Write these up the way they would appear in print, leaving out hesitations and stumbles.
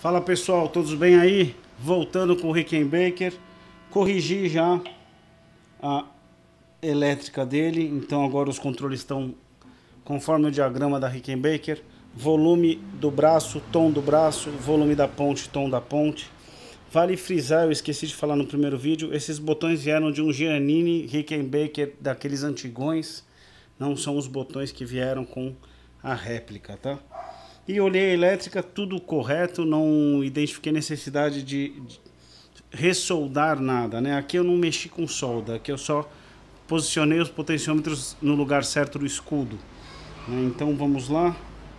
Fala pessoal, todos bem aí? Voltando com o Rickenbacker. Corrigi já a elétrica dele, então agora os controles estão conforme o diagrama da Rickenbacker. Volume do braço, tom do braço, volume da ponte, tom da ponte. Vale frisar, eu esqueci de falar no primeiro vídeo, esses botões vieram de um Giannini Rickenbacker daqueles antigões. Não são os botões que vieram com a réplica, tá? E olhei a elétrica, tudo correto, não identifiquei necessidade de ressoldar nada, né? Aqui eu não mexi com solda, aqui eu só posicionei os potenciômetros no lugar certo do escudo, né? Então vamos lá.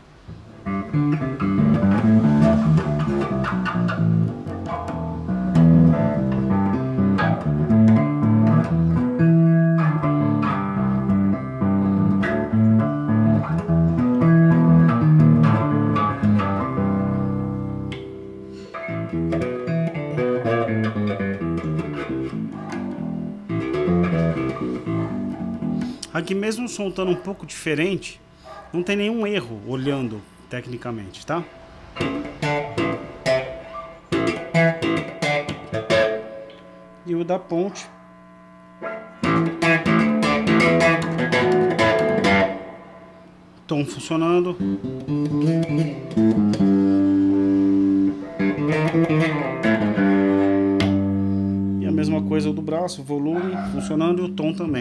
Aqui mesmo o som estando um pouco diferente, não tem nenhum erro olhando tecnicamente, tá? E o da ponte. Tom funcionando. E a mesma coisa do braço, volume funcionando e o tom também.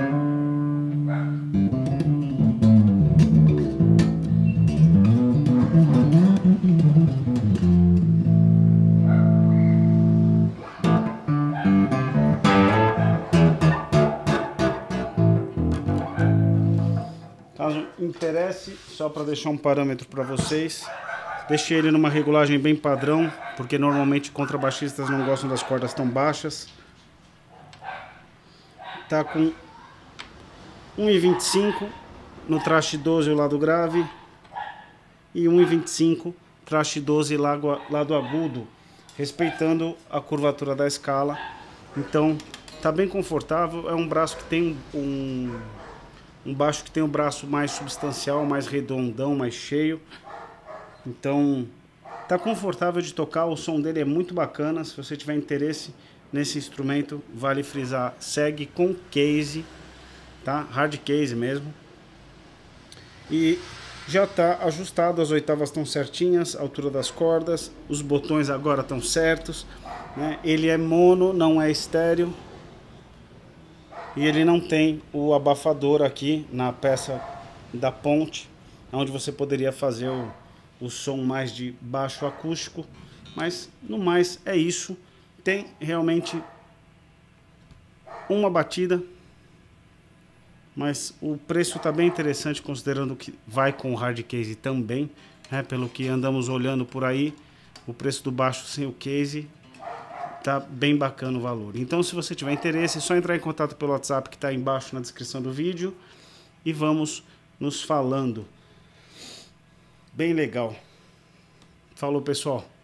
Caso interesse, só para deixar um parâmetro para vocês, deixei ele numa regulagem bem padrão, porque normalmente contrabaixistas não gostam das cordas tão baixas. Tá com 1,25 no traste 12 o lado grave e 1,25 traste 12 lado agudo, respeitando a curvatura da escala. Então tá bem confortável, é um braço que tem um baixo que tem o braço mais substancial, mais redondão, mais cheio. Então tá confortável de tocar, o som dele é muito bacana. Se você tiver interesse nesse instrumento, vale frisar, segue com case, tá? Hard case mesmo. E já tá ajustado, as oitavas estão certinhas, a altura das cordas, os botões agora estão certos, né? Ele é mono, não é estéreo. E ele não tem o abafador aqui na peça da ponte, onde você poderia fazer o som mais de baixo acústico. Mas no mais é isso. Tem realmente uma batida, mas o preço está bem interessante, considerando que vai com o hard case também, né? Pelo que andamos olhando por aí, o preço do baixo sem o case tá bem bacana o valor. Então, se você tiver interesse, é só entrar em contato pelo WhatsApp que está embaixo na descrição do vídeo e vamos nos falando. Bem legal. Falou, pessoal.